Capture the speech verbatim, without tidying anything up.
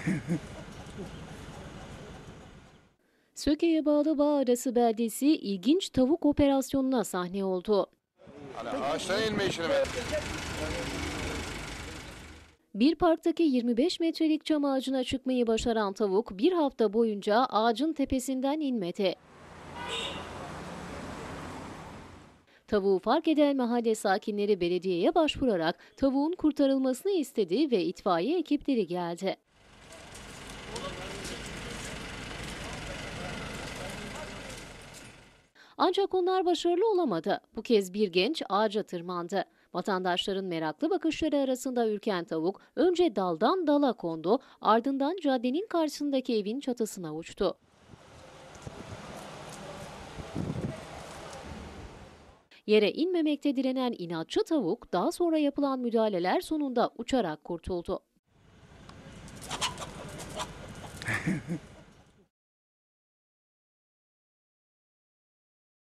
Söke'ye bağlı Bağarası beldesi ilginç tavuk operasyonuna sahne oldu. Hani ağaçtan inme işini ben. Bir parktaki yirmi beş metrelik çam ağacına çıkmayı başaran tavuk bir hafta boyunca ağacın tepesinden inmedi. Tavuğu fark eden mahalle sakinleri belediyeye başvurarak tavuğun kurtarılmasını istedi ve itfaiye ekipleri geldi. Ancak onlar başarılı olamadı. Bu kez bir genç ağaca tırmandı. Vatandaşların meraklı bakışları arasında ürken tavuk önce daldan dala kondu, ardından caddenin karşısındaki evin çatısına uçtu. Yere inmemekte direnen inatçı tavuk daha sonra yapılan müdahaleler sonunda uçarak kurtuldu.